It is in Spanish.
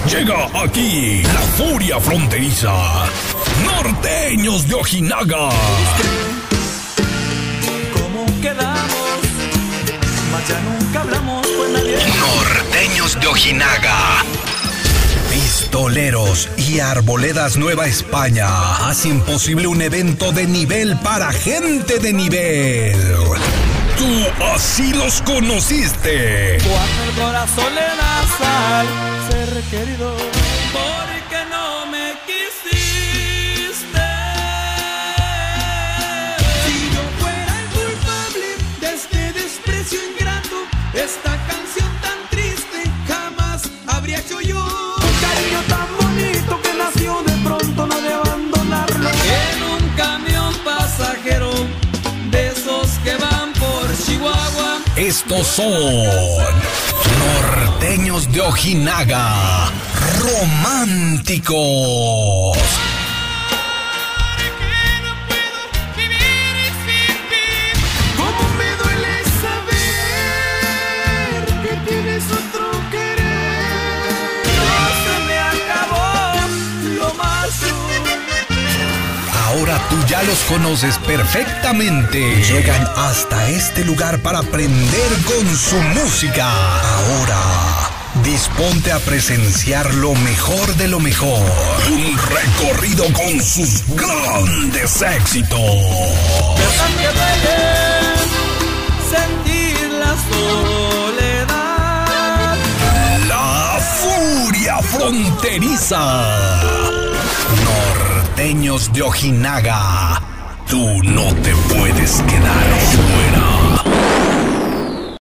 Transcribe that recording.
Llega aquí la furia fronteriza. Norteños de Ojinaga. ¿Cómo quedamos? Más ya nunca hablamos con nadie. Norteños de Ojinaga. Pistoleros y Arboledas Nueva España hacen posible un evento de nivel para gente de nivel. Tú así los conociste. Cuando el corazón le da sal, ser querido, porque no me quisiste. Si yo fuera el culpable de este desprecio ingrato, esta canción tan triste jamás habría hecho yo. Un cariño tan bonito que nació de pronto, no de abandonarlo. En un camión pasajero, de esos que van por Chihuahua. Estos son Norteños de Ojinaga, románticos. Cómo me duele saber que tienes otro querer. No se me acabó lo macho. Ahora tú ya los conoces perfectamente. Llegan hasta este lugar para aprender con su música. Ahora, disponte a presenciar lo mejor de lo mejor. Un recorrido con sus grandes éxitos. Deja que duele sentir la soledad. La furia fronteriza. Norteños de Ojinaga. Tú no te puedes quedar fuera.